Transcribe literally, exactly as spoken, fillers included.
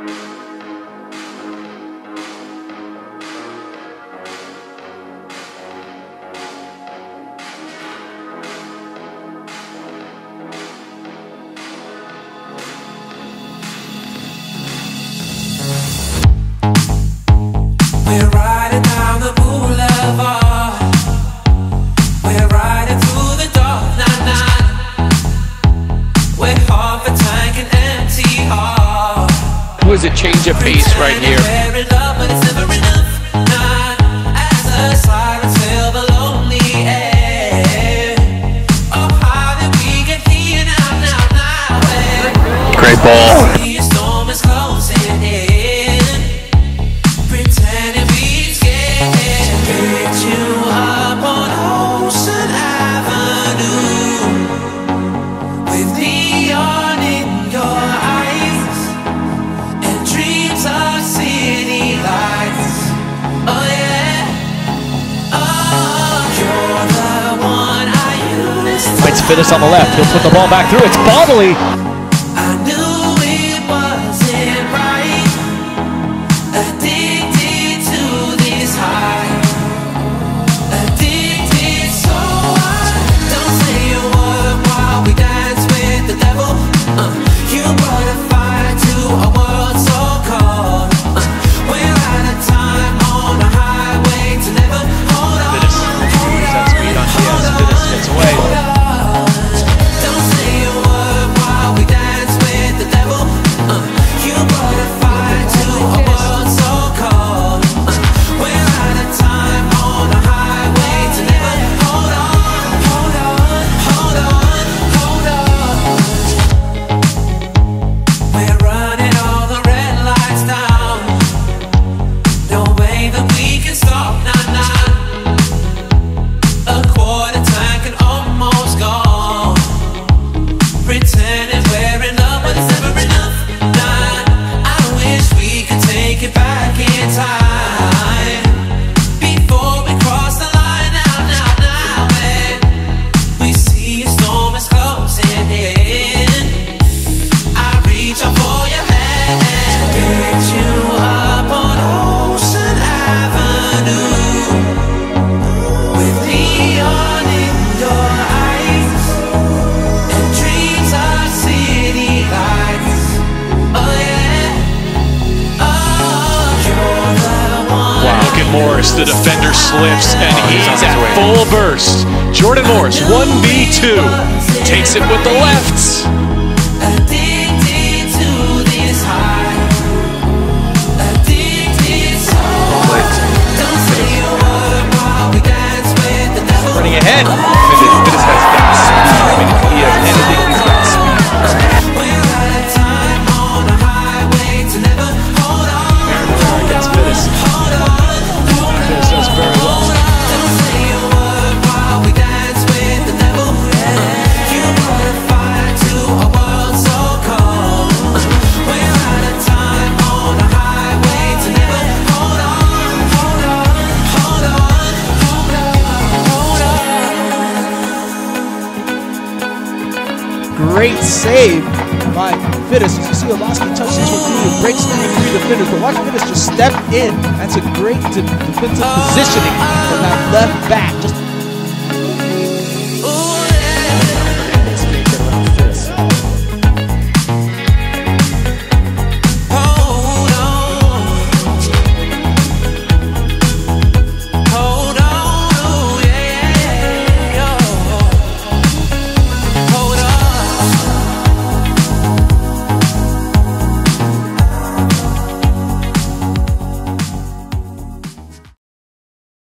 We're riding down the boulevard. We're riding through the dark night, night. We're half a tank and empty heart. Was a change of pace right here. We're in love, but it's never enough. Not as the sirens fill the lonely air. Oh, how did we get here now, now, now? Great ball. The storm is closing in. Pretending we scared. Picked you up on Ocean Avenue with neon in your eyes and dreams of city lights. Oh yeah, oh, you're the one I used to. Fights Fittis on the left. He'll put the ball back through. It's Bodley. I knew it wasn't right. Addicted to this high. Addicted, so I don't say a word while we dance with the devil. Uh, you brought a fire to a world so cold. Uh, we're out of time on a highway to never. Hold on, Fittis hold uses on, that speed on hold Diaz. on, Fittis gets away. hold on. Don't say a word while we dance with the devil. Uh, you brought a fire to a world so cold. Uh, we're out of time on a highway to never. Hold on, hold on, hold on, hold on. We're running all the red lights down. No way that we can stop, nah, nah. A quarter tank and almost gone. Pretending we're in love, but it's never enough. Nah, I wish we could take it back in time before we cross the line. Now, now, now, and we see a storm is closing in. I reach out for your hand, picked you up on Ocean Avenue with neon in your eyes and dreams of city lights. Oh yeah, oh, you're the one. Wow, look at Morris. The defender slips and he's at full burst. Jordan Morris, one v two. Takes it with the left. Addicted to this high. Addicted, so don't say a word while we dance with the devil. Running ahead. Fittis has got speed. I mean, if he has anything, he's got speed. We're out of time on a highway to never. Hold on, hold Against on, Fittis. hold on, hold on. Fittis does very well. Don't say a word while we dance with the devil. You brought a fire to a world so cold. We're out of time on a highway to never. Hold on, hold on, hold on, hold on, hold on. Great save by Fittis. As you see, Olasky touches to through, breaks through the Fittis, but watch Fittis just step in. That's a great de defensive positioning from that left back. Just